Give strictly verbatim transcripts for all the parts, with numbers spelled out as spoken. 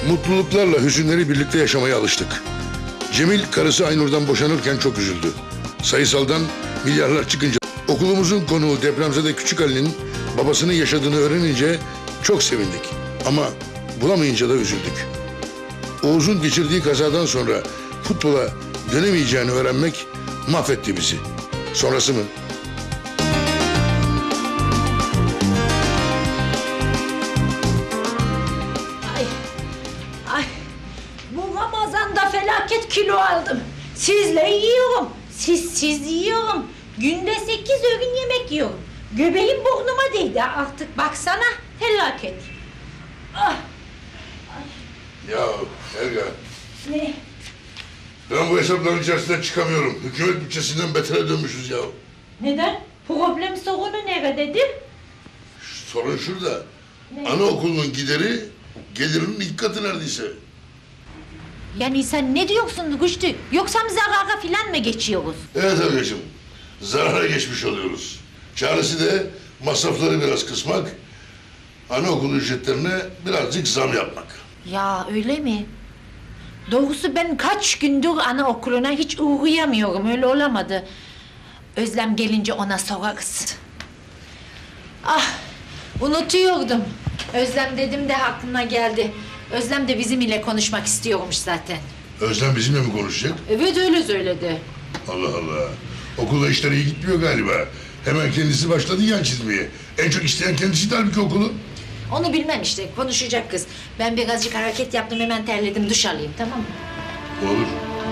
Mutluluklarla hüzünleri birlikte yaşamaya alıştık. Cemil karısı Aynur'dan boşanırken çok üzüldü. Sayısaldan milyarlar çıkınca okulumuzun konuğu depremzede Küçük Ali'nin babasının yaşadığını öğrenince çok sevindik. Ama bulamayınca da üzüldük. Oğuz'un geçirdiği kazadan sonra futbola dönemeyeceğini öğrenmek mahvetti bizi. Sonrası mı? Ay, ay. Bu Ramazan'da felaket kilo aldım. Sizle yiyorum. Siz siz yiyorum. Günde sekiz öğün yemek yiyorum. Göbeğim burnuma değdi artık. Baksana felaket. Ah. Ya Helga, Ne? ben bu hesapların içerisinden çıkamıyorum. Hükümet bütçesinden betere dönmüşüz ya. Neden? Problem sorunu nerededir? Sorun şurada. Ne? Anaokulunun gideri gelirinin ilk katı neredeyse. Yani sen ne diyorsun Rüştü? Yoksa mı zarara filan mı geçiyoruz? Evet Helgacığım, zarara geçmiş oluyoruz. Çaresi de masrafları biraz kısmak, anaokulu ücretlerine birazcık zam yapmak. Ya öyle mi? Doğrusu ben kaç gündür anaokuluna hiç uğrayamıyorum. Öyle olamadı. Özlem gelince ona sorarız. Ah, unutuyordum. Özlem dedim de aklına geldi. Özlem de bizim ile konuşmak istiyormuş zaten. Özlem bizimle mi konuşacak? Evet öyle söyledi. Allah Allah. Okulda işler iyi gitmiyor galiba. Hemen kendisi başladı yan çizmeye. En çok isteyen kendisiydi halbuki okulu. Onu bilmem işte, konuşacak kız. Ben birazcık hareket yaptım, hemen terledim, duş alayım, tamam mı? Olur.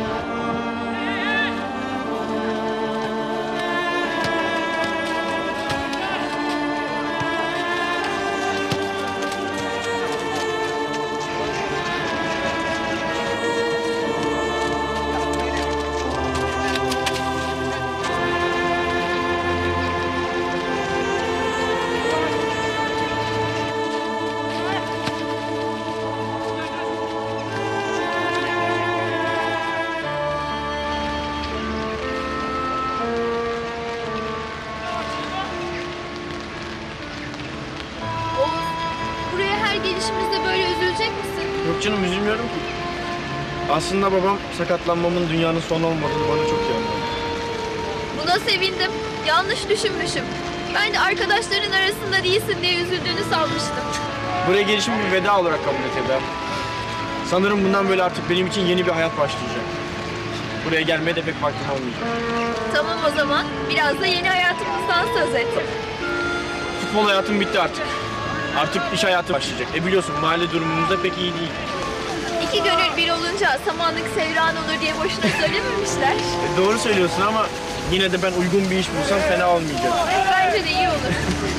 Buraya her gelişimizde böyle üzülecek misin? Yok canım, üzülmüyorum ki. Aslında babam sakatlanmamın dünyanın sonu olmadığını bana çok iyi anlattı. Buna sevindim. Yanlış düşünmüşüm. Ben de arkadaşların arasında değilsin diye üzüldüğünü sanmıştım. Buraya gelişimi bir veda olarak kabul et Eda. Sanırım bundan böyle artık benim için yeni bir hayat başlayacak. Buraya gelmeye de pek vaktim olmayacak. Tamam o zaman. Biraz da yeni hayatımızdan söz et. Futbol hayatım bitti artık. Artık iş hayatı başlayacak. E biliyorsun mahalle durumumuz da pek iyi değil. İki gönül bir olunca samanlık sevran olur diye boşuna söylememişler. E doğru söylüyorsun ama yine de ben uygun bir iş bulsam fena olmayacak. Bence de iyi olur.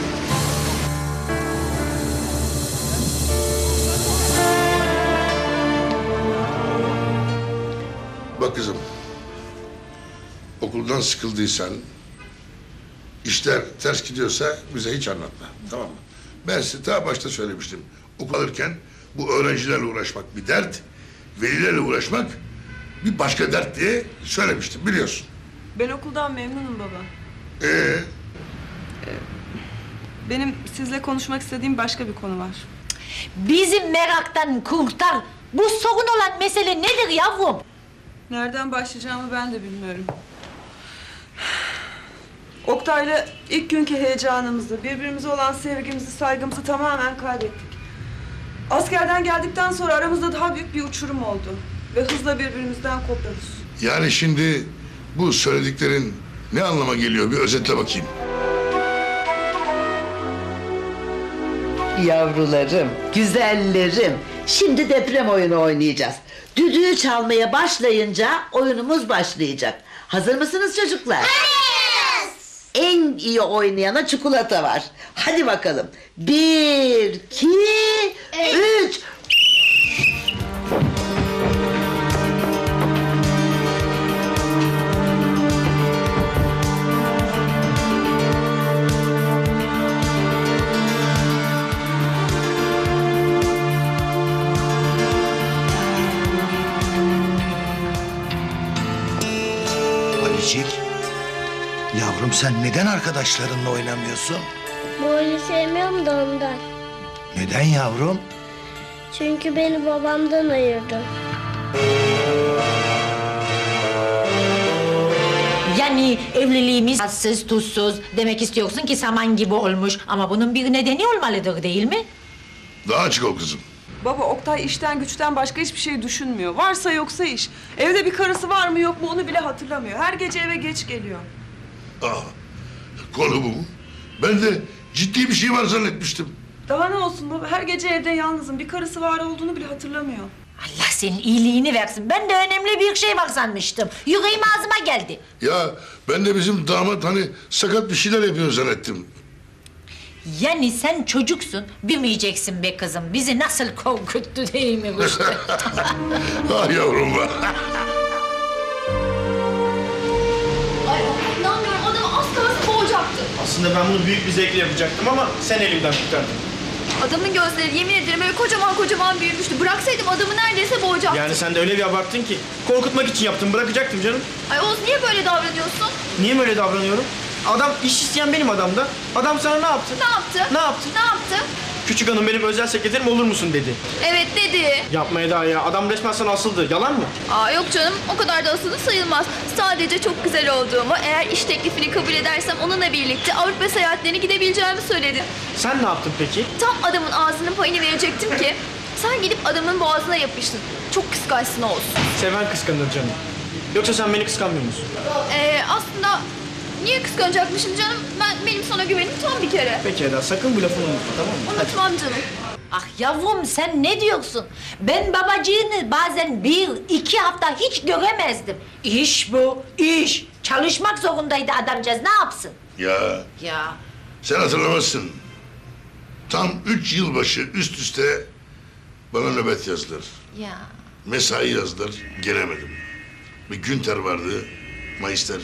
Bak kızım, okuldan sıkıldıysan, işler ters gidiyorsa bize hiç anlatma, tamam mı? Ben size daha başta söylemiştim. Okul alırken bu öğrencilerle uğraşmak bir dert, velilerle uğraşmak bir başka dert diye söylemiştim, biliyorsun. Ben okuldan memnunum baba. Ee, Benim sizle konuşmak istediğim başka bir konu var. Bizim meraktan kurtar. Bu sorun olan mesele nedir yavrum? Nereden başlayacağımı ben de bilmiyorum. Oktay'la ilk günkü heyecanımızı, birbirimize olan sevgimizi, saygımızı tamamen kaybettik. Askerden geldikten sonra aramızda daha büyük bir uçurum oldu. Ve hızla birbirimizden kopuyoruz. yani şimdi bu söylediklerin ne anlama geliyor bir özetle bakayım. Yavrularım, güzellerim. Şimdi deprem oyunu oynayacağız. Düdüğü çalmaya başlayınca oyunumuz başlayacak. Hazır mısınız çocuklar? Hazırız. En iyi oynayana çikolata var. Hadi bakalım. Bir, iki, üç. Alicik, yavrum sen neden arkadaşlarınla oynamıyorsun? Bu oyunu sevmiyorum da ondan. Neden yavrum? Çünkü beni babamdan ayırdı. Yani evliliğimiz tatsız tuzsuz demek istiyorsun ki saman gibi olmuş. Ama bunun bir nedeni olmalıdır değil mi? Daha açık ol kızım. Baba Oktay işten güçten başka hiçbir şey düşünmüyor. Varsa yoksa iş. Evde bir karısı var mı yok mu onu bile hatırlamıyor. Her gece eve geç geliyor. Aa, konu bu mu? Ben de ciddi bir şey var zannetmiştim. Daha ne olsun baba? Her gece evde yalnızım. Bir karısı var olduğunu bile hatırlamıyor. Allah senin iyiliğini versin. Ben de önemli bir şey var sanmıştım. Yüreğim ağzıma geldi. Ya ben de bizim damat hani sakat bir şeyler yapıyor zannettim. Yani sen çocuksun, bilmeyeceksin be kızım. Bizi nasıl korkuttu değil mi Rüştü? Ah yavrum var. Ay inanmıyorum adamı az kalsın boğacaktı. Aslında ben bunu büyük bir zevkle yapacaktım ama sen elimden kurtardın. Adamın gözleri yemin ederim öyle kocaman kocaman büyümüştü. Bıraksaydım adamı neredeyse boğacaktı. Yani sen de öyle bir abarttın ki. Korkutmak için yaptım, bırakacaktım canım. Ay Oğuz niye böyle davranıyorsun? Niye böyle davranıyorum? Adam iş isteyen benim adam da. Adam sana ne yaptı? Ne yaptı? Ne yaptı? Ne yaptı? Küçük hanım benim özel sekreterim olur musun dedi. Evet dedi. Yapmaya daha ya. Adam resmen sana asıldı. Yalan mı? Aa yok canım o kadar da asılı sayılmaz. Sadece çok güzel olduğumu, eğer iş teklifini kabul edersem onunla birlikte Avrupa seyahatlerine gidebileceğimi söyledi. Sen ne yaptın peki? Tam adamın ağzının payını verecektim ki sen gidip adamın boğazına yapıştın. Çok kıskançsın Oğuz. Seven kıskanır canım. Yoksa sen beni kıskanmıyor musun? Ee, aslında niye kıskanacakmışım canım? Ben benim sana güvenim tam bir kere. Peki Eda sakın bu lafını unutma tamam mı? Unutmam canım. Ah yavrum sen ne diyorsun? Ben babacığını bazen bir, iki hafta hiç göremezdim. İş bu, iş. Çalışmak zorundaydı adamcağız, ne yapsın? Ya Ya sen hatırlamazsın. Tam üç yılbaşı üst üste bana nöbet yazdılar. ya. Mesai yazdılar, gelemedim. Bir Günter vardı, Mayıster.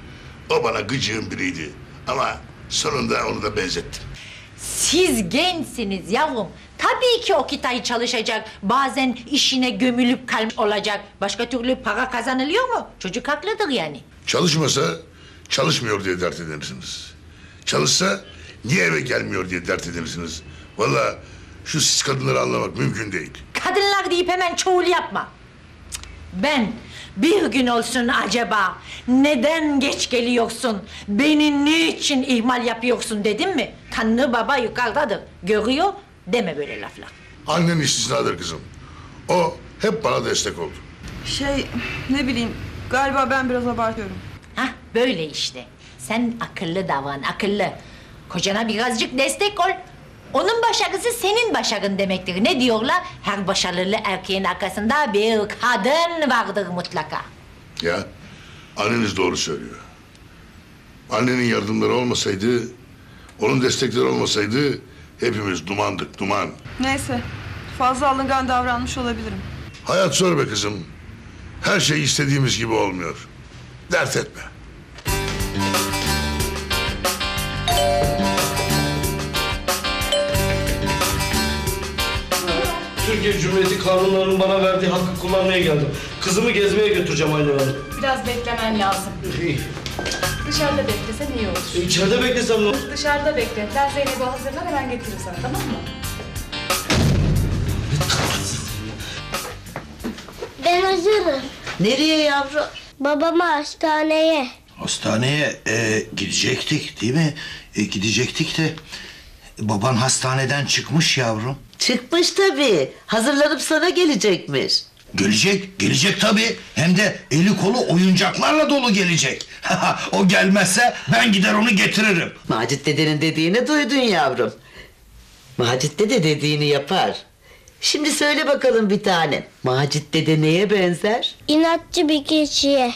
O bana gıcığın biriydi. Ama sonunda onu da benzettim. Siz gençsiniz yavrum. Tabii ki o kitayı çalışacak. Bazen işine gömülüp kalmış olacak. Başka türlü para kazanılıyor mu? Çocuk haklıdır yani. Çalışmasa çalışmıyor diye dert edersiniz. Çalışsa niye eve gelmiyor diye dert edersiniz. Vallahi şu siz kadınları anlamak mümkün değil. Kadınlar deyip hemen çoğul yapma. Cık, ben bir gün olsun acaba neden geç geliyorsun, beni niçin ihmal yapıyorsun dedim mi? Tanrı baba yukarıdadır, görüyor, deme böyle laflar. Annen istisnadır kızım. O hep bana destek oldu. Şey ne bileyim galiba ben biraz abartıyorum. Hah böyle işte. Sen akıllı davran, akıllı. Kocana birazcık destek ol. Onun başarısı senin başarın demektir. Ne diyorlar? Her başarılı erkeğin arkasında bir kadın vardır mutlaka. Ya anneniz doğru söylüyor. Annenin yardımları olmasaydı, onun destekleri olmasaydı hepimiz dumandık, duman. Neyse fazla alıngan davranmış olabilirim. Hayat zor be kızım. Her şey istediğimiz gibi olmuyor. Dert etme. Türkiye Cumhuriyeti kanunlarının bana verdiği hakkı kullanmaya geldim. Kızımı gezmeye götüreceğim aynı ben. Biraz beklemen lazım. Dışarıda beklesen iyi olur. İçeride beklesem ne olur? Dışarıda bekle. Ben Zeynep'i hazırla hemen getiririm sana, tamam mı? Ben hazırım. Nereye yavrum? Babama hastaneye. Hastaneye e, gidecektik değil mi? E, gidecektik de baban hastaneden çıkmış yavrum. Çıkmış tabii. Hazırlanıp sana gelecekmiş. Gelecek, gelecek tabii. Hem de eli kolu oyuncaklarla dolu gelecek. O gelmezse ben gider onu getiririm. Macit dedenin dediğini duydun yavrum. Macit dede dediğini yapar. Şimdi söyle bakalım bir tane. Macit dede neye benzer? İnatçı bir keçiye.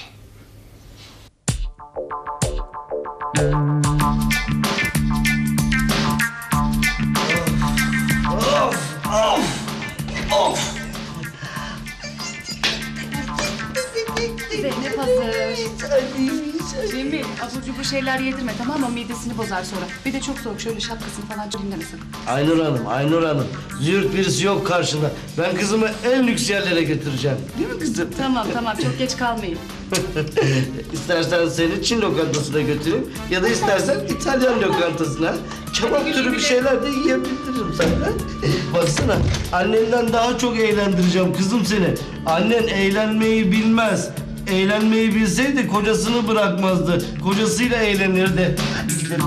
Zeynep hazır. Cemil, abur cubur şeyler yedirme tamam mı? Midesini bozar sonra. Bir de çok soğuk şöyle şapkasını falan dinlemesin. Aynur Hanım, Aynur Hanım. Züğürt birisi yok karşında. Ben kızımı en lüks yerlere götüreceğim. Değil mi kızım? Tamam tamam çok geç kalmayın. İstersen seni Çin lokantasına götüreyim ya da istersen İtalyan lokantasına. Kebap türü bir şeyler de yiyebilirim sana. Baksana, annenden daha çok eğlendireceğim kızım seni. Annen eğlenmeyi bilmez. Eğlenmeyi bilseydi kocasını bırakmazdı. Kocasıyla eğlenirdi. Hadi gidelim.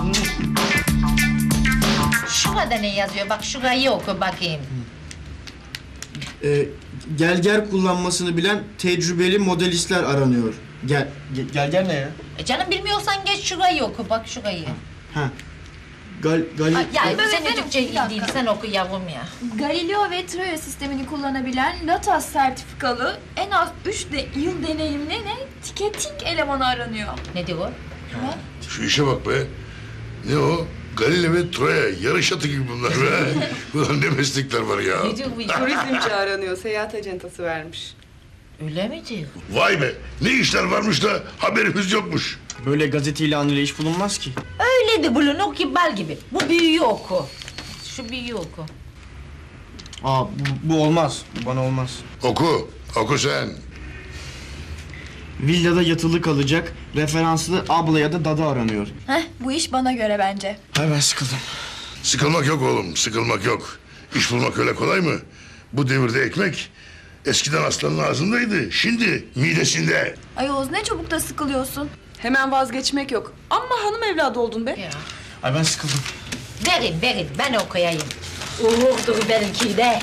Şurada ne yazıyor? Bak şurayı oku bakayım. Ee, gel gel kullanmasını bilen tecrübeli modelistler aranıyor. Gel. Ge- gel gel ne ya? E canım bilmiyorsan geç şurayı oku. Bak şurayı. Ha. Gal gal. Ha, ya Evet, senin benim- Türkçe iyi bir dakika. değil. Sen oku yavrum ya. Galileo ve Troya sistemini kullanabilen LATAS sertifikalı en az üç de yıl deneyimli ne? Tiketing elemanı aranıyor. Ne diyor? Şu işe bak be. Ne o? Galile ve Troya yarış atı gibi bunlar be. Ulan ne meslekler var ya. Ne diyor bu? Turizmci aranıyor. Seyahat acentası vermiş. Öyle mi diyor? Vay be. Ne işler varmış da haberimiz yokmuş. Böyle gazete ilanıyla iş bulunmaz ki. Öyle de bulun ki bal gibi. Bu büyüğü oku. Şu büyüğü oku. Aa bu, bu olmaz. Bu bana olmaz. Oku. Oku sen. Villada yatılı kalacak referanslı abla ya da dada aranıyor. Heh, bu iş bana göre bence. Hay ben sıkıldım. Sıkılmak yok oğlum. Sıkılmak yok. İş bulmak öyle kolay mı? Bu devirde ekmek eskiden aslanın ağzındaydı. Şimdi midesinde. Ay Oğuz ne çabuk da sıkılıyorsun. Hemen vazgeçmek yok. Amma hanım evladı oldun be. Ya. Ay ben sıkıldım. Verin verin ben okuyayım. Uğurdur belki de.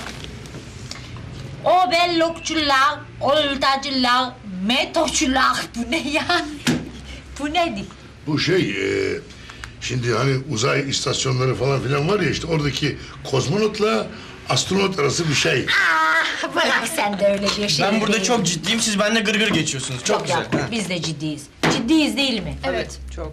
O bellokçular, oltacılar, metoçular. Bu ne yani? Bu nedir? Bu şey... e, şimdi hani uzay istasyonları falan filan var ya işte oradaki kozmonotla astronot arası bir şey. Ah, bırak sen de öyle bir şey Ben burada değil. çok ciddiyim, siz benimle gırgır geçiyorsunuz. Çok Yok güzel. ya, ha. biz de ciddiyiz. Ciddiyiz değil mi? Evet. Çok.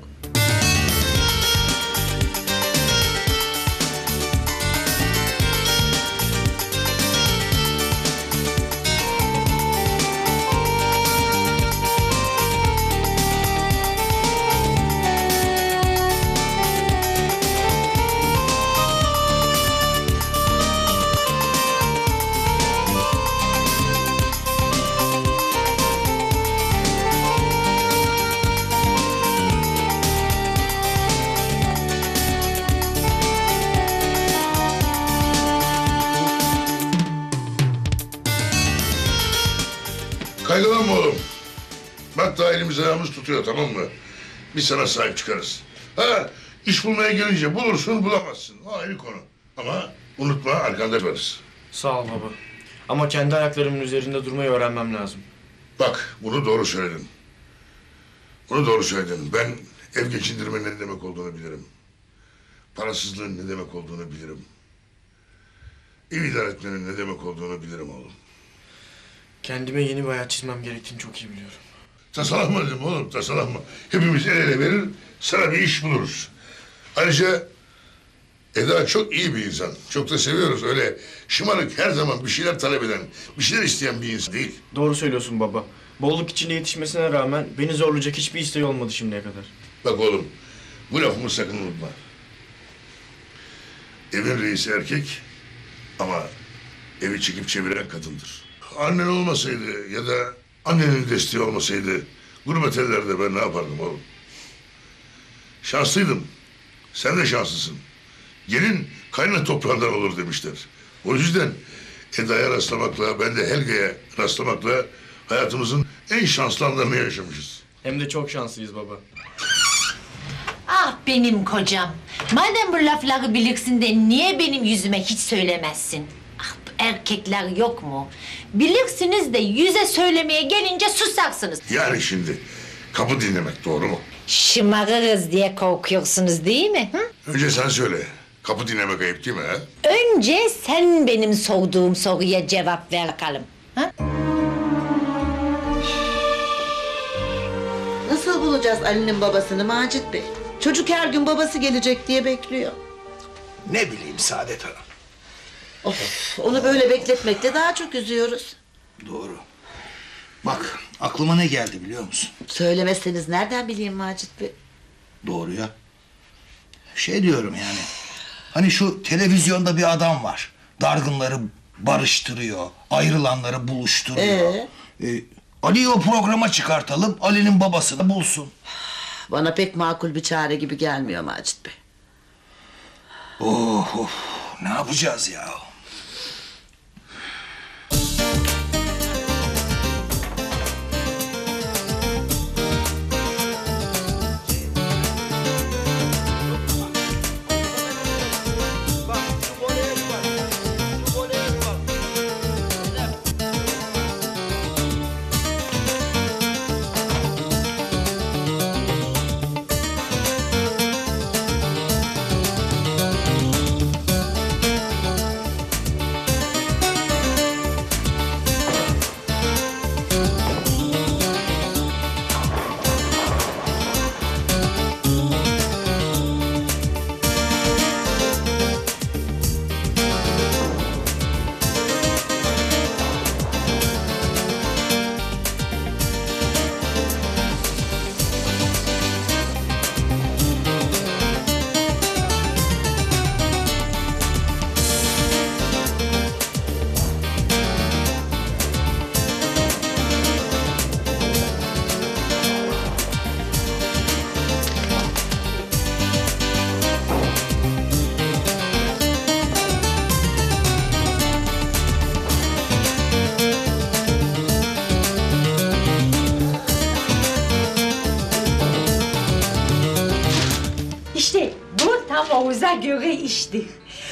Kaygılanma oğlum. Bak daha elimiz ayağımız tutuyor tamam mı? Biz sana sahip çıkarız. Ha iş bulmaya gelince bulursun bulamazsın. O ayrı konu. Ama unutma arkanda varız. Sağ ol baba. Ama kendi ayaklarımın üzerinde durmayı öğrenmem lazım. Bak bunu doğru söyledin. Bunu doğru söyledin. Ben ev geçindirmenin ne demek olduğunu bilirim. Parasızlığın ne demek olduğunu bilirim. Ev idare etmenin ne demek olduğunu bilirim oğlum. Kendime yeni bir hayat çizmem gerektiğini çok iyi biliyorum. Tasalanma dedim oğlum, tasalanma. Hepimiz el ele verir, sana bir iş buluruz. Ayrıca Eda çok iyi bir insan. Çok da seviyoruz. Öyle şımarık, her zaman bir şeyler talep eden, bir şeyler isteyen bir insan değil. Doğru söylüyorsun baba. Bolluk içinde yetişmesine rağmen beni zorlayacak hiçbir isteği olmadı şimdiye kadar. Bak oğlum, bu lafımı sakın unutma. Evin reisi erkek ama evi çekip çeviren kadındır. Annen olmasaydı ya da annenin desteği olmasaydı gurbet ellerde ben ne yapardım oğlum? Şanslıydım. Sen de şanslısın. Gelin kayna toprağından olur demişler. O yüzden Eda'ya rastlamakla, ben de Helga'ya rastlamakla hayatımızın en şanslı anlarını yaşamışız. Hem de çok şanslıyız baba. Ah benim kocam. Madem bu lafları bilirsin de niye benim yüzüme hiç söylemezsin? Ah bu erkekler yok mu? Bilirsiniz de yüze söylemeye gelince susarsınız. Yani şimdi kapı dinlemek doğru mu? Şımarırız diye korkuyorsunuz değil mi? Hı? Önce sen söyle. Kapı dinlemek ayıp değil mi ha? Önce sen benim sorduğum soruya cevap ver bakalım. Ha? Nasıl bulacağız Ali'nin babasını Macit Bey? Çocuk her gün babası gelecek diye bekliyor. Ne bileyim Saadet Hanım. Of, onu böyle bekletmekle daha çok üzüyoruz. Doğru. Bak aklıma ne geldi biliyor musun? Söylemezseniz nereden bileyim Macit Bey? Doğru ya. Şey diyorum yani. Hani şu televizyonda bir adam var. Dargınları barıştırıyor. Ayrılanları buluşturuyor. Ee? Ee, Ali'yi o programa çıkartalım. Ali'nin babasını bulsun. Bana pek makul bir çare gibi gelmiyor Macit Bey. Oh, of. Ne yapacağız ya? İşte bu tam Oğuz'a göre işti.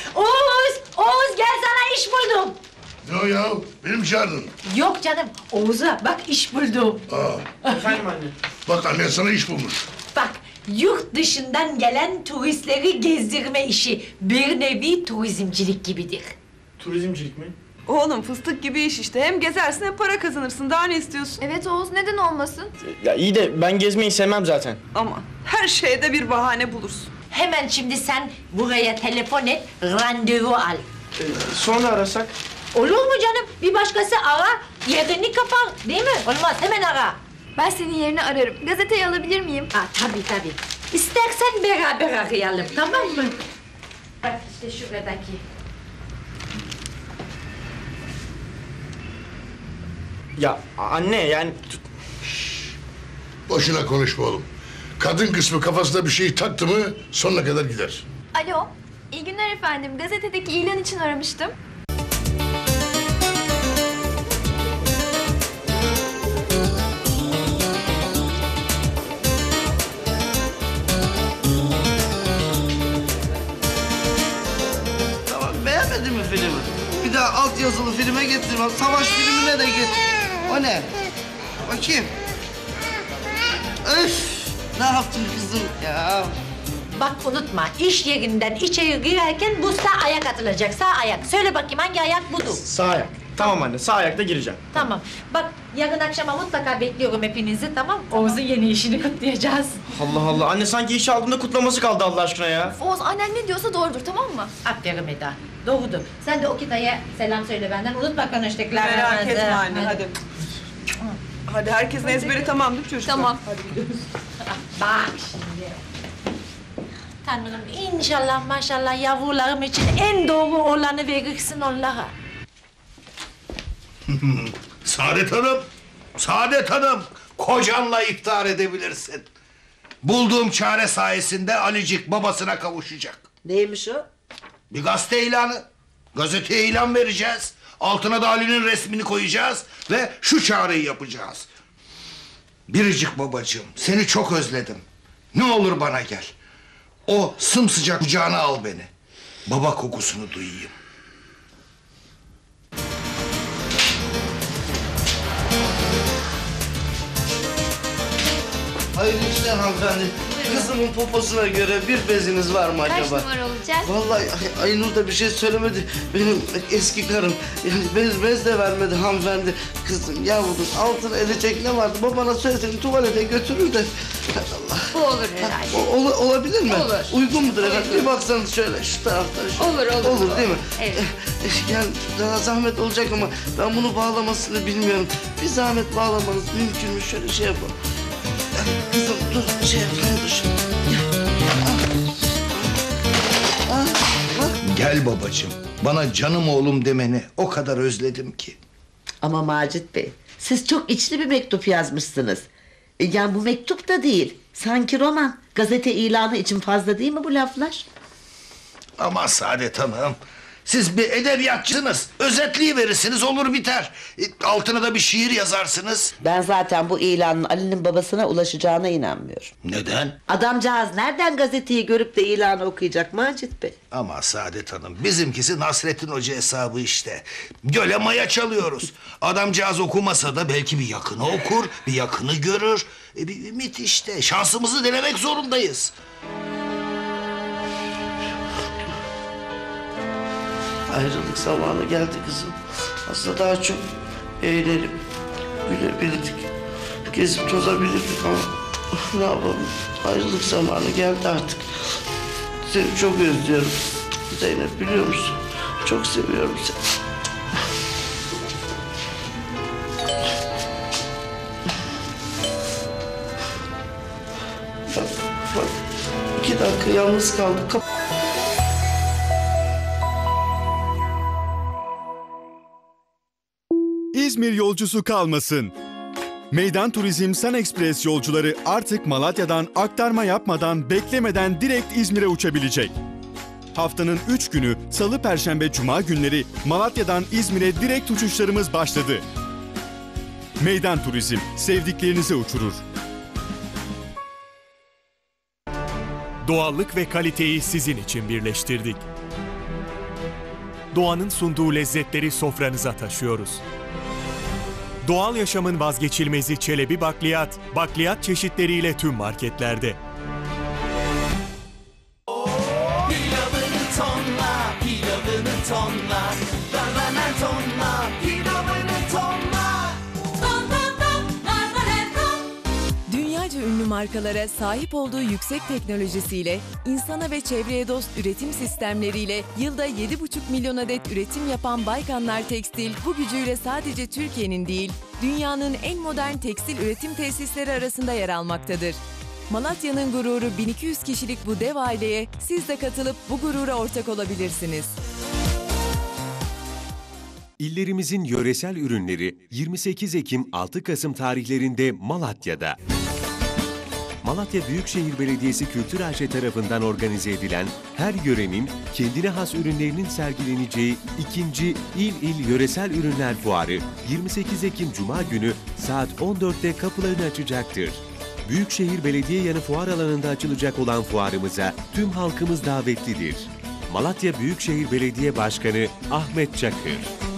Oğuz, Oğuz gel sana iş buldum. Ne o ya? Benim çağırdın. Yok canım, Oğuz'a bak iş buldum. Aa, Efendim anne. bak annen sana iş bulmuş. Bak, yurt dışından gelen turistleri gezdirme işi bir nevi turizmcilik gibidir. Turizmcilik mi? Oğlum fıstık gibi iş işte. Hem gezersin hem para kazanırsın. Daha ne istiyorsun? Evet Oğuz, neden olmasın? Ya iyi de ben gezmeyi sevmem zaten. Aman her şeyde bir bahane bulursun. Hemen şimdi sen buraya telefon et, randevu al. Ee, sonra arasak? Olur mu canım? Bir başkası ara, yerini kapar. Değil mi? Olmaz, hemen ara. Ben senin yerini ararım. Gazeteyi alabilir miyim? Ha, tabii tabii. İstersen beraber arayalım, tamam mı? Bak işte şuradaki. Ya anne yani... Boşuna konuşma oğlum. Kadın kısmı kafasında bir şey taktı mı sonuna kadar gider. Alo, iyi günler efendim. Gazetedeki ilan için aramıştım. Tamam, beğenmedin mi filmi? Bir daha alt yazılı filme getirme. Savaş filmine de getir. O ne? Bakayım. Öf! Ne yaptın kızım ya? Bak unutma, iş yerinden içeri girerken bu sağ ayak atılacak, sağ ayak. Söyle bakayım hangi ayak budur? Sağ ayak. Tamam anne, sağ ayakta gireceğim. Tamam. Bak yarın akşama mutlaka bekliyorum hepinizi, tamam? Oğuz'un yeni işini kutlayacağız. Allah Allah, anne sanki işe aldığımda kutlaması kaldı Allah aşkına ya. Oğuz, annen ne diyorsa doğrudur, tamam mı? Aferin Eda, doğrudur. Sen de Okita'ya selam söyle benden. Unutma konuştuklarımızı. Merak etme anne hadi. Hadi herkesin ezberi tamam değil mi çocuklar? Tamam. Hadi gidiyoruz. Bak şimdi. Tanrım inşallah maşallah yavrularım için en doğru olanı verirsin onlara. Saadet Hanım, Saadet Hanım, kocanla iftar edebilirsin. Bulduğum çare sayesinde Alicik babasına kavuşacak. Neymiş o? Bir gazete ilanı. Gazeteye ilan vereceğiz. Altına da Ali'nin resmini koyacağız ve şu çağrıyı yapacağız. Biricik babacığım, seni çok özledim. Ne olur bana gel. O sımsıcak kucağına al beni. Baba kokusunu duyayım. Hayırlı işler hanımefendi. Kızımın poposuna göre bir beziniz var mı Kaç acaba? numara olacak? Vallahi Ay- Aynur da bir şey söylemedi. Benim eski karım. Yani bez, bez de vermedi hanımefendi. Kızım yavrum altın edecek ne vardı? Babana söyleseydin tuvalete götürür de. Hay Allah. Bu olur herhalde. O, ola- olabilir mi? Olur. Uygun mudur efendim? Bir baksanız şöyle şu taraftan. Şu. Olur, olur. Olur değil mi? Evet. Eh, Yani daha zahmet olacak ama ben bunu bağlamasını bilmiyorum. Bir zahmet bağlamanız mümkün mü? Şöyle şey yapalım. Eh, Kızım dur şey yapayım dur. Gel babacığım. Bana canım oğlum demeni o kadar özledim ki. Ama Macit Bey, siz çok içli bir mektup yazmışsınız. E, Yani bu mektup da değil. Sanki roman. Gazete ilanı için fazla değil mi bu laflar? Ama Saadet Hanım, siz bir edebiyatçısınız. Özetleyiverirsiniz, olur biter. E, Altına da bir şiir yazarsınız. Ben zaten bu ilanın Ali'nin babasına ulaşacağına inanmıyorum. Neden? Adamcağız nereden gazeteyi görüp de ilanı okuyacak Macit Bey? Ama Saadet Hanım, bizimkisi Nasrettin Hoca hesabı işte. Göle maya çalıyoruz. Adamcağız okumasa da belki bir yakını okur, bir yakını görür. E, bir ümit işte. Şansımızı denemek zorundayız. Ayrılık zamanı geldi kızım. Aslında daha çok eğlenip gülebilirdik. Gezip tozabilirdik ama ne yapalım? Ayrılık zamanı geldi artık. Seni çok özlüyorum. Zeynep biliyor musun? Çok seviyorum seni. Bak, bak. İki dakika yalnız kaldık. Kap- İzmir yolcusu kalmasın. Meydan Turizm Sun Express yolcuları artık Malatya'dan aktarma yapmadan, beklemeden direkt İzmir'e uçabilecek. Haftanın üç günü Salı, Perşembe, Cuma günleri Malatya'dan İzmir'e direkt uçuşlarımız başladı. Meydan Turizm sevdiklerinizi uçurur. Doğallık ve kaliteyi sizin için birleştirdik. Doğanın sunduğu lezzetleri sofranıza taşıyoruz. Doğal yaşamın vazgeçilmezi Çelebi Bakliyat, bakliyat çeşitleriyle tüm marketlerde. Pilavını tonla, pilavını tonla, Gargamel tonla, pilavını tonla. Ton ton ton, Gargamel ton. Dünyaca ünlü markalara sahip olduğu yüksek teknolojisiyle, insana ve çevreye dost üretim sistemleriyle yılda yedi buçuk milyon adet üretim yapan Baykanlar Tekstil, bu gücüyle sadece Türkiye'nin değil, dünyanın en modern tekstil üretim tesisleri arasında yer almaktadır. Malatya'nın gururu bin iki yüz kişilik bu dev aileye siz de katılıp bu gurura ortak olabilirsiniz. İllerimizin yöresel ürünleri yirmi sekiz Ekim altı Kasım tarihlerinde Malatya'da. Malatya Büyükşehir Belediyesi Kültür A Ş tarafından organize edilen her yörenin kendine has ürünlerinin sergileneceği ikinci İl İl Yöresel Ürünler Fuarı yirmi sekiz Ekim Cuma günü saat on dörtte kapılarını açacaktır. Büyükşehir Belediye Yanı Fuar alanında açılacak olan fuarımıza tüm halkımız davetlidir. Malatya Büyükşehir Belediye Başkanı Ahmet Çakır.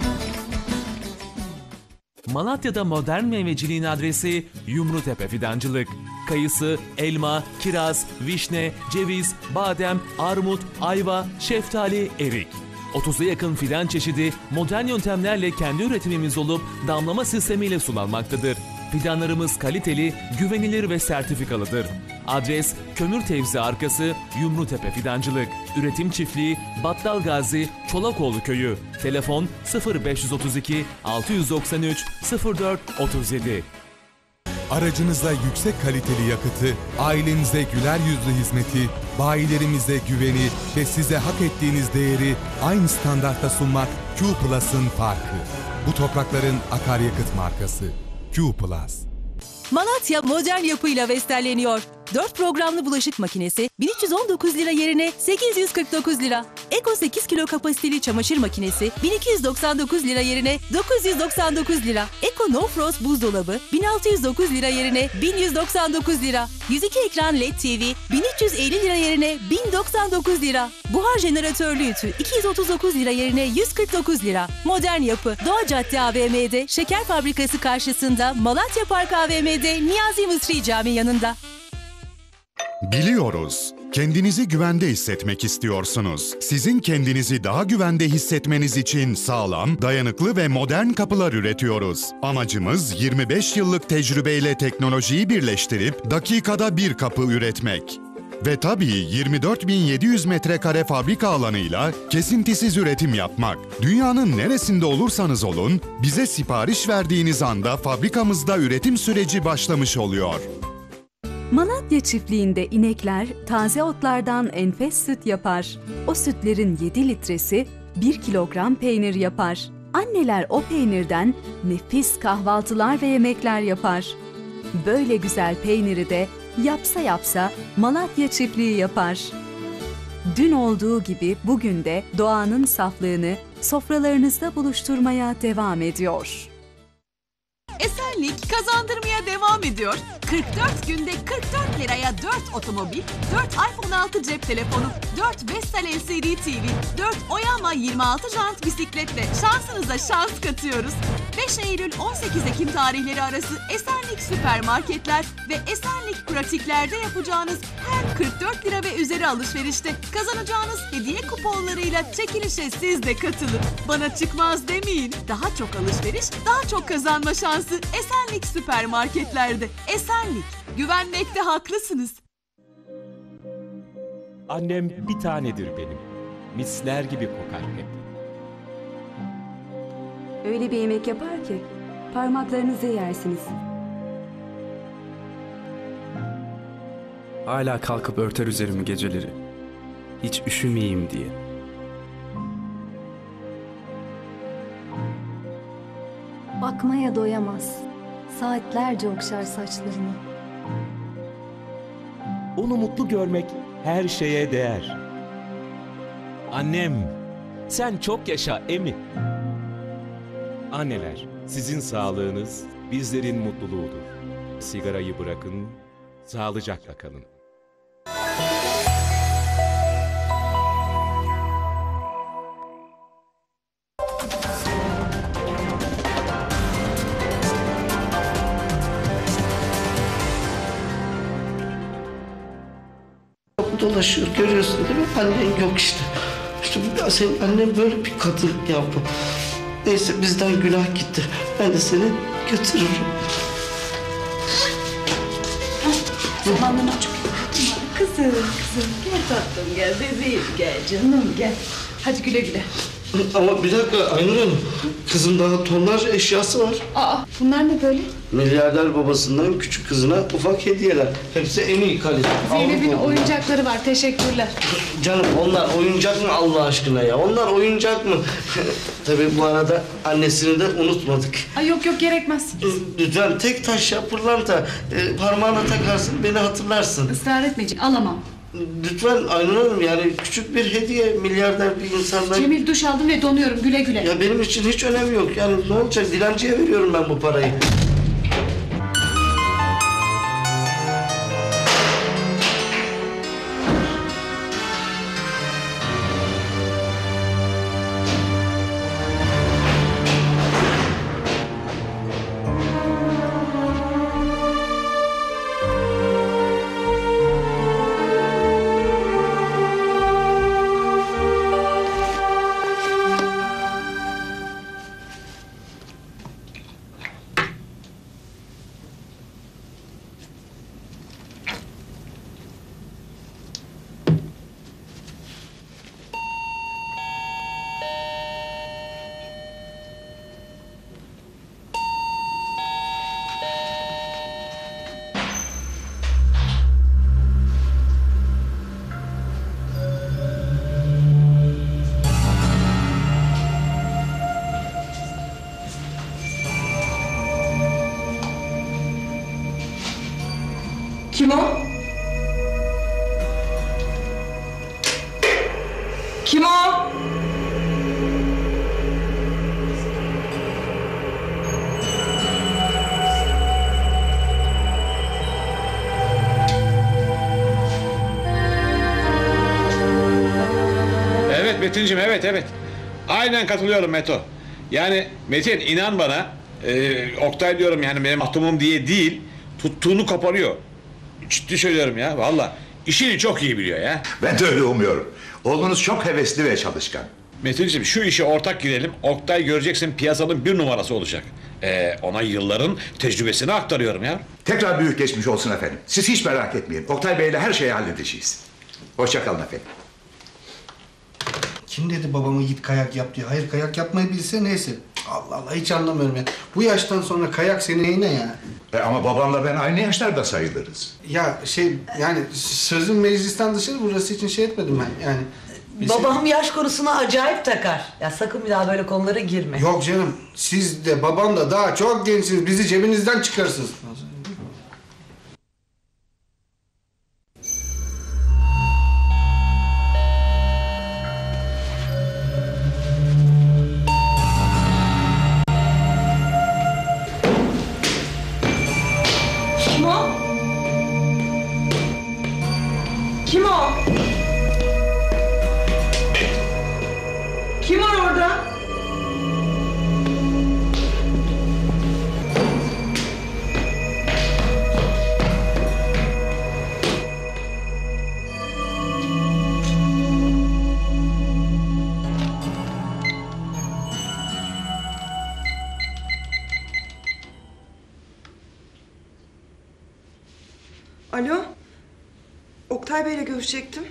Malatya'da modern meyveciliğin adresi Yumrutepe Fidancılık. Kayısı, elma, kiraz, vişne, ceviz, badem, armut, ayva, şeftali, erik. otuza yakın fidan çeşidi modern yöntemlerle kendi üretimimiz olup damlama sistemiyle sulanmaktadır. Fidanlarımız kaliteli, güvenilir ve sertifikalıdır. Adres Kömür Tevzi Arkası Yumrutepe Fidancılık. Üretim Çiftliği Battal Gazi Çolakoğlu Köyü. Telefon sıfır beş otuz iki altı doksan üç sıfır dört otuz yedi. Aracınıza yüksek kaliteli yakıtı, ailenize güler yüzlü hizmeti, bayilerimize güveni ve size hak ettiğiniz değeri aynı standartta sunmak Q Plus'ın farkı. Bu toprakların akaryakıt markası Q Plus. Malatya modern yapıyla bestenleniyor. dört programlı bulaşık makinesi bin üç yüz on dokuz lira yerine sekiz yüz kırk dokuz lira. Eko sekiz kilo kapasiteli çamaşır makinesi bin iki yüz doksan dokuz lira yerine dokuz yüz doksan dokuz lira. Eko No Frost buzdolabı bin altı yüz dokuz lira yerine bin yüz doksan dokuz lira. yüz iki ekran L E D T V bin üç yüz elli lira yerine bin doksan dokuz lira. Buhar jeneratörlü ütü iki yüz otuz dokuz lira yerine yüz kırk dokuz lira. Modern Yapı Doğa Cadde A V M'de Şeker Fabrikası karşısında, Malatya Park A V M'de Niyazi Mısri Cami yanında. Biliyoruz. Kendinizi güvende hissetmek istiyorsunuz. Sizin kendinizi daha güvende hissetmeniz için sağlam, dayanıklı ve modern kapılar üretiyoruz. Amacımız yirmi beş yıllık tecrübeyle teknolojiyi birleştirip dakikada bir kapı üretmek. Ve tabii yirmi dört bin yedi yüz metrekare fabrika alanıyla kesintisiz üretim yapmak. Dünyanın neresinde olursanız olun, bize sipariş verdiğiniz anda fabrikamızda üretim süreci başlamış oluyor. Malatya çiftliğinde inekler taze otlardan enfes süt yapar. O sütlerin yedi litresi bir kilogram peynir yapar. Anneler o peynirden nefis kahvaltılar ve yemekler yapar. Böyle güzel peyniri de yapsa yapsa Malatya çiftliği yapar. Dün olduğu gibi bugün de doğanın saflığını sofralarınızda buluşturmaya devam ediyor. Esenlik kazandırmaya devam ediyor. kırk dört günde kırk dört liraya dört otomobil, dört iPhone altı cep telefonu, dört Vestel L C D T V, dört Oyama yirmi altı jant bisikletle şansınıza şans katıyoruz. beş Eylül on sekiz Ekim tarihleri arası Esenlik süpermarketler ve Esenlik pratiklerde yapacağınız her kırk dört lira ve üzeri alışverişte kazanacağınız hediye kuponlarıyla çekilişe siz de katılın. Bana çıkmaz demeyin. Daha çok alışveriş, daha çok kazanma şansı Esenlik süpermarketlerde. Esenlik, güvenmekte haklısınız. Annem bir tanedir benim. Misler gibi kokar hep. Öyle bir yemek yapar ki parmaklarınızı yersiniz. Hala kalkıp örter üzerimi geceleri. Hiç üşümeyeyim diye. Bakmaya doyamaz. Saatlerce okşar saçlarını. Onu mutlu görmek her şeye değer. Annem, sen çok yaşa emi. Anneler, sizin sağlığınız bizlerin mutluluğudur. Sigarayı bırakın, sağlıcakla kalın. Dolaşıyor, görüyorsun değil mi? Annen yok işte. İşte ya senin annen böyle bir kadın yavrum. Neyse bizden günah gitti. Ben de seni götürürüm. Zamanlama çok iyi. Kızım, kızım. Gel tatlım gel, bebeğim gel, canım gel. Hadi güle güle. Ama bir dakika Aynur Hanım. Kızın daha tonlarca eşyası var. Aa, bunlar ne böyle? Milyarder babasından küçük kızına ufak hediyeler. Hepsi en iyi kalite. Zeynep'in Avrupa. oyuncakları var, teşekkürler. Canım onlar oyuncak mı Allah aşkına ya? Onlar oyuncak mı? Tabii bu arada annesini de unutmadık. Ay yok yok gerekmez. Lütfen tek taş ya pırlanta. E, parmağına takarsın beni hatırlarsın. Israr etmeyecek, alamam. Lütfen Aynur Hanım yani küçük bir hediye milyarder bir insandan. Cemil duş aldım ve donuyorum, güle güle. Ya benim için hiç önemi yok. Yani ne olacak? Dilenciye veriyorum ben bu parayı. Kim o? Kim o? Evet Metin'cim, evet evet. Aynen katılıyorum Meto. Yani Metin inan bana, e, Oktay diyorum yani benim mahtumum diye değil, tuttuğunu koparıyor. Ciddi söylüyorum ya, valla. İşini çok iyi biliyor ya. Ben de öyle umuyorum. Oğlunuz çok hevesli ve çalışkan. Metin'cim şu işe ortak girelim. Oktay göreceksin piyasanın bir numarası olacak. Ee, ona yılların tecrübesini aktarıyorum ya. Tekrar büyük geçmiş olsun efendim. Siz hiç merak etmeyin. Oktay Bey'le her şeyi halledeceğiz. Hoşça kalın efendim. Kim dedi babama git kayak yap diye? Hayır kayak yapmayı bilse neyse. Allah Allah hiç anlamıyorum ya. Bu yaştan sonra kayak senin neyine ya? E ama babamla ben aynı yaşlarda sayılırız. Ya şey yani sözün meclisten dışarı burası için şey etmedim ben yani. Bir Babam şey... yaş konusuna acayip takar. Ya sakın bir daha böyle konulara girme. Yok canım siz de baban da daha çok gençsiniz. Bizi cebinizden çıkarsınız. Kim o? Kim o? Kim var orada? Alo? Oktay Bey'le görüşecektim.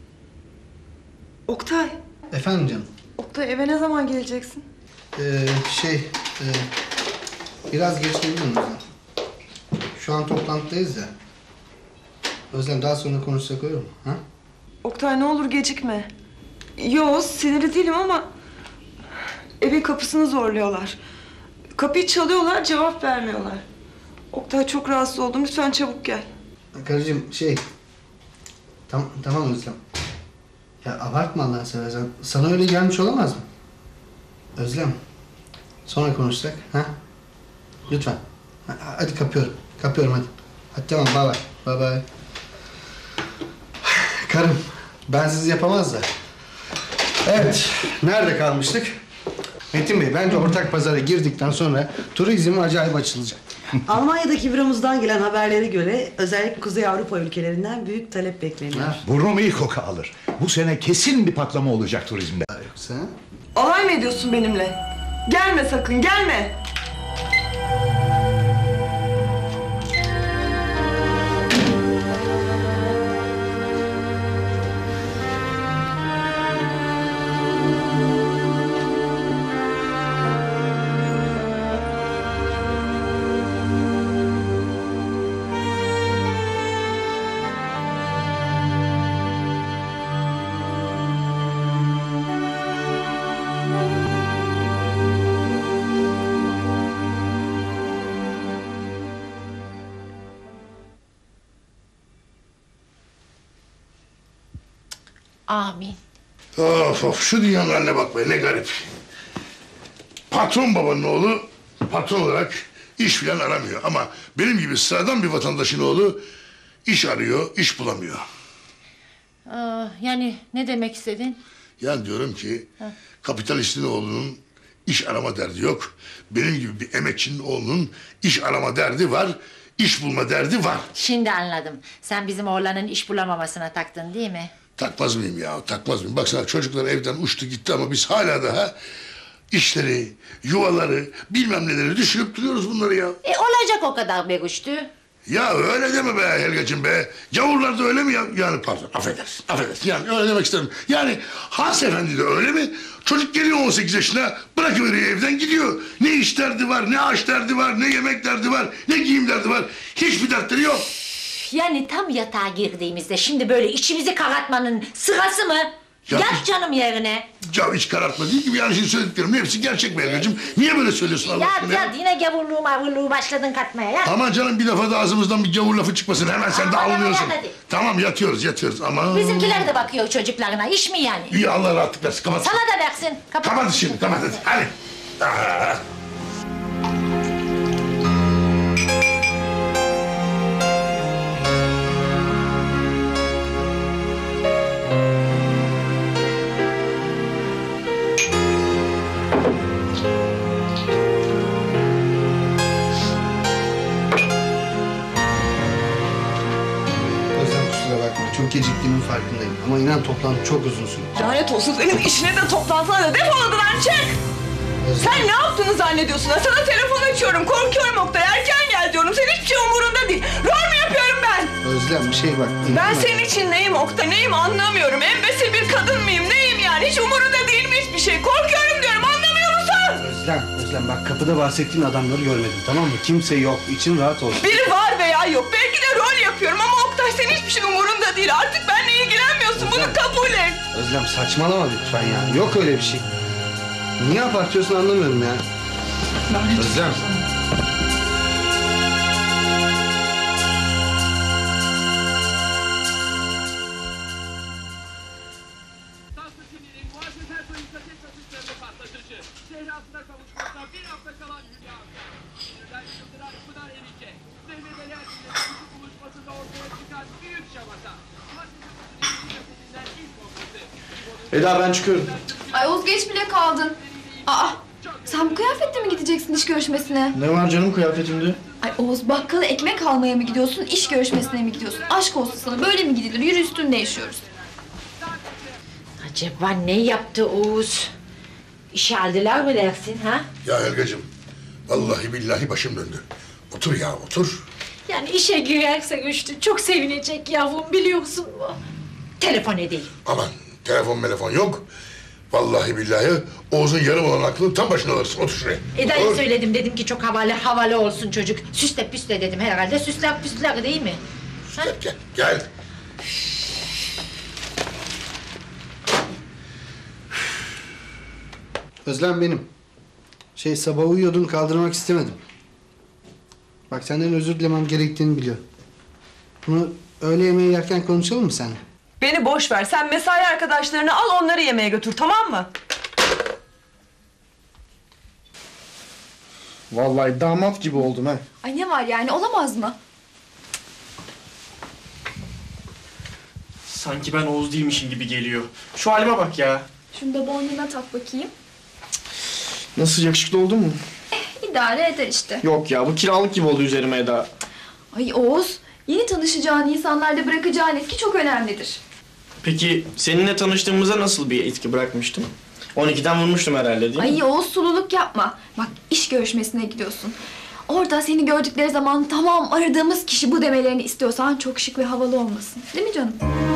Oktay. Efendim canım. Oktay eve ne zaman geleceksin? Ee, şey e, biraz geç gelebilirim Özlem. Şu an toplantıdayız ya. Özlem daha sonra konuşsak olur mu? Ha? Oktay ne olur gecikme. Yo sinirli değilim ama evin kapısını zorluyorlar. Kapıyı çalıyorlar cevap vermiyorlar. Oktay çok rahatsız oldum lütfen çabuk gel. Karıcığım şey tam, tamam Özlem. Ya abartma Allah'ını seversen. Sana öyle gelmiş olamaz mı? Özlem. Sonra konuşsak ha? Lütfen. Ha, hadi kapıyorum. Kapıyorum hadi. Hadi tamam bay bay. Bay bay. Karım bensiz yapamaz da. Evet. Nerede kalmıştık? Metin Bey bence ortak pazara girdikten sonra turizm acayip açılacak. Almanya'daki büromuzdan gelen haberlere göre özellikle Kuzey Avrupa ülkelerinden büyük talep bekleniyor. Burnum iyi koku alır. Bu sene kesin bir patlama olacak turizmde. Yoksa? Alay mı ediyorsun benimle? Gelme sakın gelme. Amin. Of of şu dünyanın haline bak be ne garip. Patron babanın oğlu patron olarak iş filan aramıyor. Ama benim gibi sıradan bir vatandaşın oğlu iş arıyor, iş bulamıyor. Aa, yani ne demek istedin? Yani diyorum ki Ha. kapitalistin oğlunun iş arama derdi yok. Benim gibi bir emekçinin oğlunun iş arama derdi var, iş bulma derdi var. Şimdi anladım. Sen bizim oğlanın iş bulamamasına taktın değil mi? Takmaz mıyım ya, takmaz mıyım? Baksana çocuklar evden uçtu gitti ama biz hala daha işleri, yuvaları, bilmem neleri düşünüp duruyoruz bunları ya. E olacak o kadar be Rüştü. Ya öyle deme be Helgacığım be. Gavurlar da öyle mi ya? Yani pardon, affedersin, affedersin. Yani öyle demek istedim. Yani Has Efendi de öyle mi? Çocuk geliyor on sekiz yaşına, bırakıveriyor evden gidiyor. Ne iş derdi var, ne aş derdi var, ne yemek derdi var, ne giyim derdi var. Hiçbir dertleri yok. Yani tam yatağa girdiğimizde şimdi böyle içimizi karartmanın sırası mı? Ya Yat hiç- canım yerine. Ya hiç karartma değil gibi yani şimdi söylediklerimin hepsi gerçek mi Helgacığım? Niye böyle söylüyorsun Allah Yat aşkına ya? yat yine gavurluğu mavurluğu başladın katmaya yat. Aman canım bir defa da ağzımızdan bir gavur lafı çıkmasın. Hemen sen de Aman, alınıyorsun. aman, hadi. Tamam yatıyoruz yatıyoruz ama... Bizimkiler de bakıyor çocuklarına iş mi yani? İyi Allah rahatlık versin. Kapat. Sana da versin. Kapat. Kapat şimdi kapat hadi. Hadi. Aa. Özlem kusura bakma çok geciktiğimin farkındayım. Ama inan toplantı çok uzun sürdü. Lanet olsun senin işine de toplantına da defol odadan çık. Sen ne yaptığını zannediyorsun? Ha? Sana telefon açıyorum, korkuyorum Oktay. Erken gel diyorum. Senin hiçbir şey umurunda değil. Rol mü yapıyorum ben? Özlem bir şey bak. Ben unutma. senin için neyim Oktay? Neyim anlamıyorum. Embesil bir kadın mıyım? Neyim yani? Hiç umurunda değil mi hiçbir şey? Korkuyorum diyorum. Anlamıyor musun? Özlem, Özlem bak kapıda bahsettiğin adamları görmedim tamam mı? Kimse yok, için rahat olsun. Biri var veya yok. Belki de rol yapıyorum ama Oktay senin hiçbir şey umurunda değil. Artık benimle ilgilenmiyorsun. Bunu kabul et. Özlem saçmalama lütfen ya. Yok öyle bir şey. Niye abartıyorsun anlamıyorum ya. Özlem. Eda ben çıkıyorum. Ay Oğuz geç bile kaldın. Aa, sen bu kıyafetle mi gideceksin iş görüşmesine? Ne var canım kıyafetimde? Ay Oğuz bakkala ekmek almaya mı gidiyorsun, iş görüşmesine mi gidiyorsun? Aşk olsun sana, böyle mi gidilir? Yürü üstünde yaşıyoruz. Acaba ne yaptı Oğuz? İşe aldılar mı dersin ha? Ya Helgacığım, vallahi billahi başım döndü. Otur ya, otur. Yani işe girerse Rüştü çok sevinecek yavrum biliyorsun mu? Telefon edeyim. Aman, telefon telefon yok. Vallahi billahi Oğuz'un yarım olan aklını tam başına alırsın. Otur şuraya. Eda'ya Otur. söyledim dedim ki çok havalı havalı olsun çocuk. Süsle püsle dedim herhalde. Süsler püsler değil mi? Gel, gel, gel. Özlem benim. Şey sabah uyuyordun kaldırmak istemedim. Bak senden özür dilemem gerektiğini biliyorum. Bunu öğle yemeği yerken konuşalım mı seninle? Beni boş ver. Sen mesai arkadaşlarını al onları yemeğe götür tamam mı? Vallahi damat gibi oldum ha. Ay ne var yani, olamaz mı? Sanki ben Oğuz değilmişim gibi geliyor. Şu halime bak ya. Şunu da boynuna tak bakayım. Nasıl, yakışıklı oldun mu? İdare eder işte. Yok ya, bu kiralık gibi oldu üzerime Eda. Ay Oğuz, yeni tanışacağın insanlarda bırakacağın etki çok önemlidir. Peki seninle tanıştığımızda nasıl bir etki bırakmıştım? on ikiden vurmuştum herhalde değil mi? Ay Oğuz sululuk yapma. Bak iş görüşmesine gidiyorsun. Orada seni gördükleri zaman tamam aradığımız kişi bu demelerini istiyorsan çok şık ve havalı olmasın. Değil mi canım?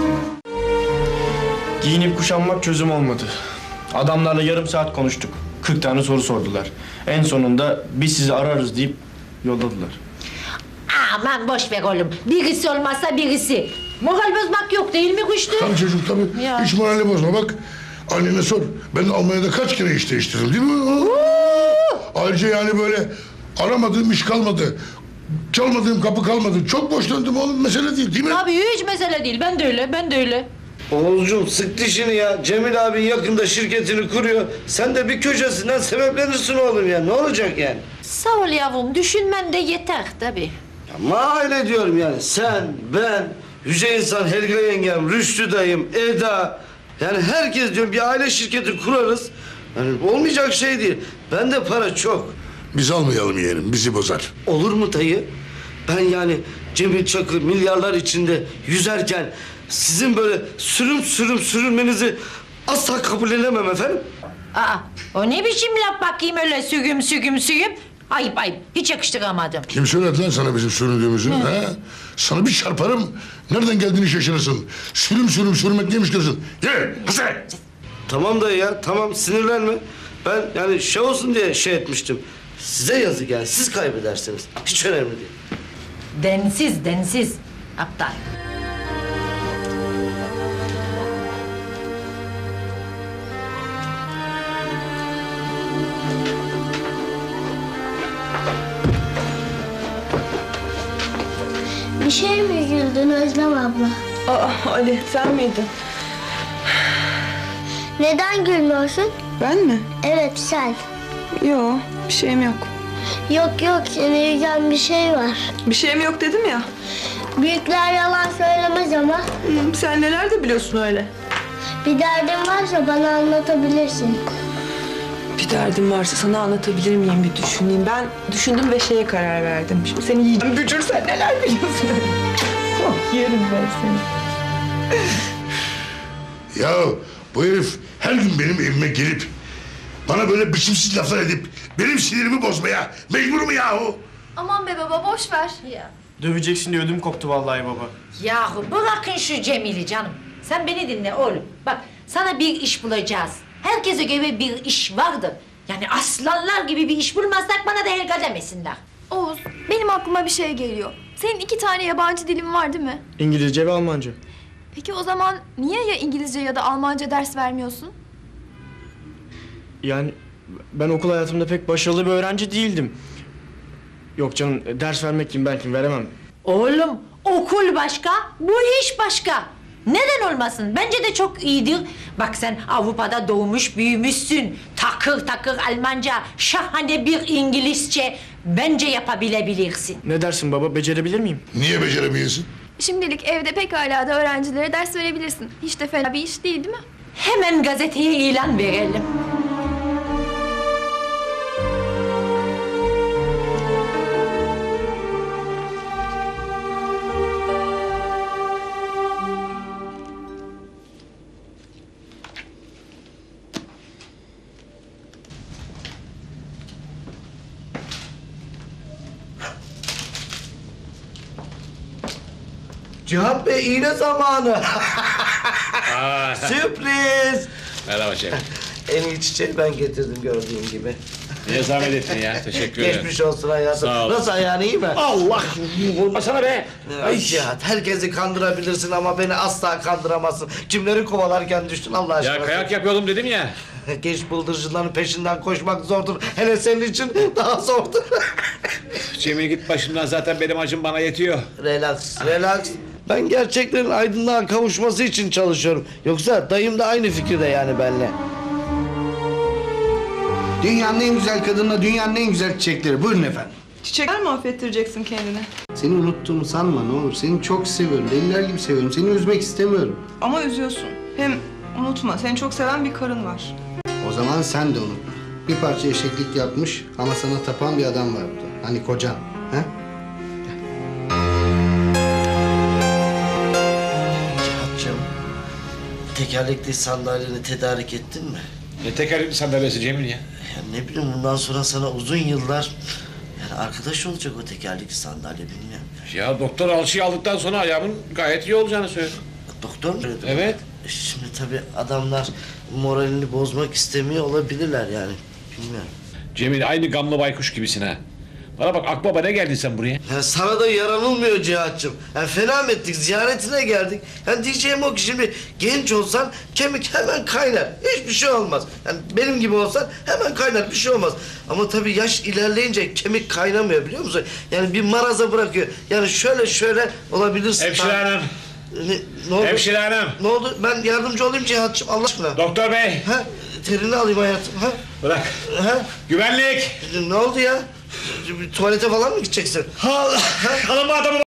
Giyinip kuşanmak çözüm olmadı. Adamlarla yarım saat konuştuk. kırk tane soru sordular. En sonunda biz sizi ararız deyip yolladılar. Aman boş ver oğlum. Birisi olmazsa birisi. Moral bozmak yok değil mi Rüştü? Tabii çocuk tabii. Ya. Hiç morali bozma bak. Annene sor. Ben Almanya'da kaç kere iş değiştirdim değil mi? Ayrıca yani böyle aramadığım iş kalmadı. Çalmadığım kapı kalmadı. Çok boş döndüm oğlum. Mesele değil değil mi? Tabii hiç mesele değil. Ben de öyle, ben de öyle. Oğuzcuğum sık dişini ya. Cemil abin yakında şirketini kuruyor. Sen de bir köşesinden sebeplenirsin oğlum ya. Ne olacak yani? Sağ ol yavrum. Düşünmen de yeter tabii. Ama aile diyorum yani. Sen, ben, Yüce İnsan, Helga yengem, Rüştü dayım, Eda. Yani herkes diyorum bir aile şirketi kurarız. Yani olmayacak şey değil. Bende para çok. Biz almayalım yeğenim. Bizi bozar. Olur mu dayı? Ben yani Cemil Çakır milyarlar içinde yüzerken sizin böyle sürüm sürüm sürünmenizi asla kabul edemem efendim. Aa, o ne biçim laf bakayım öyle sügüm sügüm sügüm? Ayıp ayıp. Hiç yakıştıramadım. Kim söyledi lan sana bizim süründüğümüzü? Hı. He? Sana bir çarparım. Nereden geldiğini şaşırırsın. Sürüm sürüm sürmek neymiş görürsün. Ye Hasan. Tamam dayı ya tamam sinirlenme. Ben yani şey olsun diye şey etmiştim. Size yazık yani siz kaybedersiniz. Hiç önemli değil. Densiz densiz. Aptal. Bir şey mi güldün Özlem abla? Aa Ali sen miydin? Neden gülmüyorsun? Ben mi? Evet sen. Yok bir şeyim yok. Yok yok seni üzen bir şey var. Bir şeyim yok dedim ya. Büyükler yalan söylemez ama. Hı, sen neler de biliyorsun öyle. Bir derdin varsa bana anlatabilirsin. Bir derdim varsa sana anlatabilir miyim bir düşüneyim. Ben düşündüm ve şeye karar verdim. Şimdi seni yiyeceğim. Bücürsen neler biliyorsun. Oh, yerim ben seni. Ya bu herif her gün benim evime gelip bana böyle biçimsiz laflar edip benim sinirimi bozmaya mecbur mu yahu? Aman be baba boş ver. Ya. Döveceksin diye ödüm koptu vallahi baba. Yahu bırakın şu Cemil'i canım. Sen beni dinle oğlum. Bak sana bir iş bulacağız. Herkese göre bir iş vardır. Yani aslanlar gibi bir iş bulmazsak bana da Helga demesinler. Oğuz, benim aklıma bir şey geliyor. Senin iki tane yabancı dilin var değil mi? İngilizce ve Almanca. Peki o zaman niye ya İngilizce ya da Almanca ders vermiyorsun? Yani ben okul hayatımda pek başarılı bir öğrenci değildim. Yok canım, ders vermek kim ben kim veremem. Oğlum okul başka, bu iş başka. Neden olmasın? Bence de çok iyidir. Bak sen Avrupa'da doğmuş büyümüşsün. Takır takır Almanca, şahane bir İngilizce. Bence yapabilebilirsin. Ne dersin baba, becerebilir miyim? Niye beceremiyorsun? Şimdilik evde pekala da öğrencilere ders verebilirsin. Hiç de fena bir iş değil değil mi? Hemen gazeteye ilan verelim. Cihat Bey iğne zamanı. Sürpriz. Merhaba şef. En iyi çiçeği ben getirdim gördüğün gibi. Niye zahmet ettin ya? Teşekkür ederim. Geçmiş olsun hayatım. Sağ ol. Nasıl ayağın iyi mi? Allah! Vurmasana be! Ay Cihat, herkesi kandırabilirsin ama beni asla kandıramazsın. Kimleri kovalarken düştün Allah aşkına. Ya kayak yapıyordum dedim ya. Genç bıldırcınların peşinden koşmak zordur. Hele senin için daha zordur. Cemil git başımdan, zaten benim acım bana yetiyor. Relax, relax. Ben gerçeklerin aydınlığa kavuşması için çalışıyorum. Yoksa dayım da aynı fikirde yani benimle. Dünyanın en güzel kadınla dünyanın en güzel çiçekleri. Buyurun efendim. Çiçekler mi affettireceksin kendini? Seni unuttuğumu sanma ne olur. Seni çok seviyorum. Deliler gibi seviyorum. Seni üzmek istemiyorum. Ama üzüyorsun. Hem unutma, seni çok seven bir karın var. O zaman sen de unutma. Bir parça eşeklik yapmış ama sana tapan bir adam var burada. Hani kocan. He? Cihat'cığım, tekerlekli sandalyeni tedarik ettin mi? Ne tekerlekli sandalyesi Cemil ya? Ya ne bileyim bundan sonra sana uzun yıllar yani arkadaş olacak o tekerlekli sandalye bilmiyorum. Ya doktor alçıyı aldıktan sonra ayağımın gayet iyi olacağını söyledi. Doktor mu söyledi? Evet. Şimdi tabii adamlar moralini bozmak istemiyor olabilirler yani. Bilmiyorum. Cemil aynı gamlı baykuş gibisin ha. Bana bak akbaba ne geldin sen buraya? Ya sana da yaranılmıyor Cihat'cığım. Yani fena mı ettik, ziyaretine geldik. Yani diyeceğim o ki şimdi genç olsan kemik hemen kaynar. Hiçbir şey olmaz. Yani benim gibi olsan hemen kaynar, bir şey olmaz. Ama tabii yaş ilerleyince kemik kaynamıyor biliyor musun? Yani bir maraza bırakıyor. Yani şöyle şöyle olabilirsin. Hemşire hanım. Ne, ne oldu? Hemşire hanım. Ne oldu? Ben yardımcı olayım Cihat'cığım Allah aşkına. Doktor bey. Ha? Terini alayım hayatım. Ha? Bırak. Ha? Güvenlik. Ne oldu ya? Bir tuvalete falan mı gideceksin? Allah! Alın bu adamı